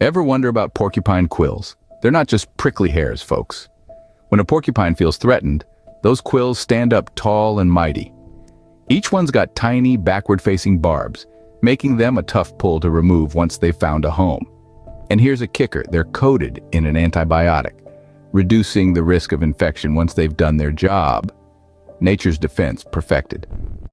Ever wonder about porcupine quills? They're not just prickly hairs, folks. When a porcupine feels threatened, those quills stand up tall and mighty. Each one's got tiny, backward-facing barbs, making them a tough pull to remove once they've found a home. And here's a kicker, they're coated in an antibiotic, reducing the risk of infection once they've done their job. Nature's defense perfected.